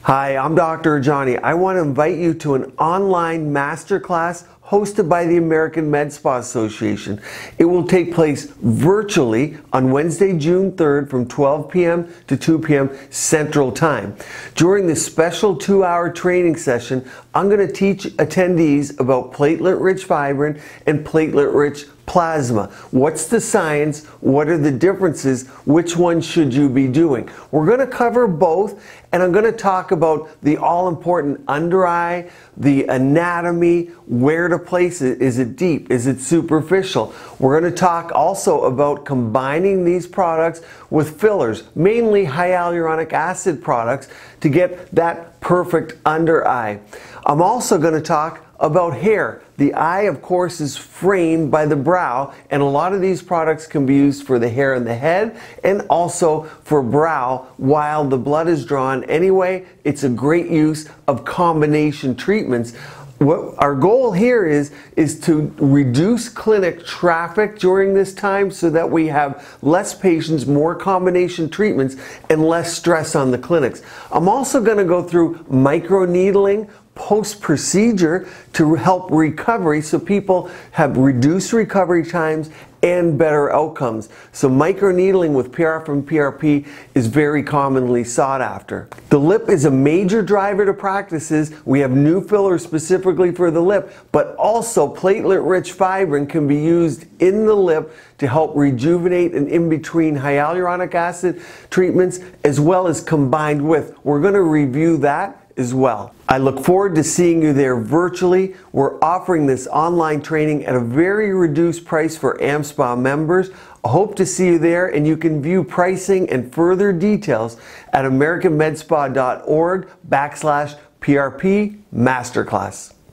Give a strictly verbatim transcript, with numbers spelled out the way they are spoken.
Hi, I'm Doctor Ajani. I want to invite you to an online masterclass hosted by the American Med Spa Association. It will take place virtually on Wednesday, June third from twelve p m to two p m Central Time. During this special two-hour training session, I'm going to teach attendees about platelet-rich fibrin and platelet-rich plasma. What's the science? What are the differences? Which one should you be doing? We're going to cover both, and I'm going to talk about the all-important under eye, the anatomy, where to place it. Is it deep? Is it superficial? We're going to talk also about combining these products with fillers, mainly hyaluronic acid products, to get that perfect under eye. I'm also going to talk about hair. The eye, of course, is framed by the brow, and a lot of these products can be used for the hair in the head and also for brow while the blood is drawn. Anyway, it's a great use of combination treatments. What our goal here is, is to reduce clinic traffic during this time so that we have less patients, more combination treatments, and less stress on the clinics. I'm also going to go through microneedling post-procedure to help recovery so people have reduced recovery times and better outcomes. So microneedling with P R F and P R P is very commonly sought after. The lip is a major driver to practices. We have new fillers specifically for the lip, but also platelet-rich fibrin can be used in the lip to help rejuvenate and in between hyaluronic acid treatments, as well as combined with. We're going to review that as well. I look forward to seeing you there virtually. We're offering this online training at a very reduced price for AmSpa members. I hope to see you there, and you can view pricing and further details at american med spa dot org backslash P R P Masterclass.